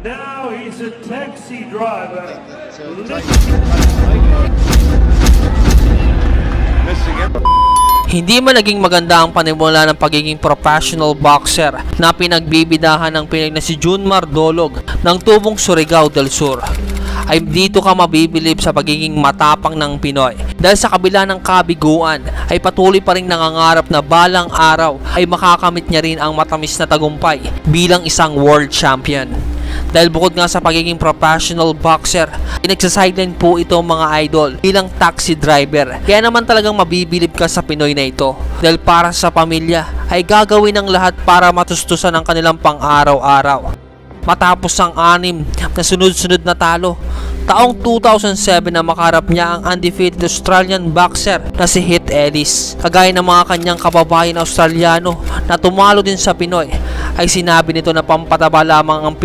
Now he's a taxi driver. Hindi man naging maganda ang panimula ng pagiging professional boxer na pinagbibidahan ng Pinoy na si Junmar Dolog ng tubong Surigao del Sur, ay dito ka mabibilib sa pagiging matapang ng Pinoy dahil sa kabila ng kabiguan ay patuloy pa rin nangangarap na balang araw ay makakamit niya rin ang matamis na tagumpay bilang isang world champion. Dahil bukod nga sa pagiging professional boxer, inagsasideline po ito mga idol bilang taxi driver. Kaya naman talagang mabibilib ka sa Pinoy na ito dahil para sa pamilya ay gagawin ng lahat para matustusan ang kanilang pang-araw-araw. Matapos ang 6 na sunod-sunod na talo, taong 2007 na makarap niya ang undefeated Australian boxer na si Heath Ellis. Kagaya ng mga kanyang kababayan Australiano na tumalo din sa Pinoy, ay sinabi nito na pampataba lamang ang